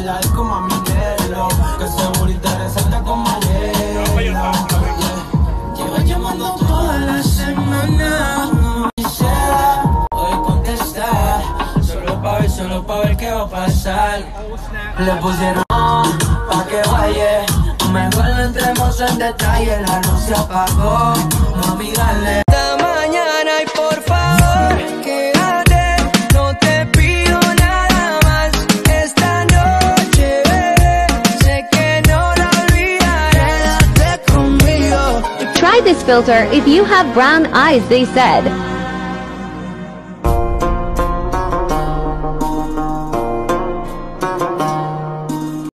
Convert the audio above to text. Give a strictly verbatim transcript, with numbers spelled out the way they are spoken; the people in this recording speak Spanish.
la disco, mami, hielo. Que segurita resalta como hielo. Llevo llamando toda la semana. No quisiera hoy contestar. Solo pa' ver, solo pa' ver qué va a pasar. Le pusieron pa' que vaya. Mejor no entremos en detalle. La luz se apagó. No mírale. Esta mañana y por favor, quédate. No te pido nada más. Esta noche, bebé, sé que no la olvidaré. Quédate conmigo. Try this filter if you have brown eyes, they said.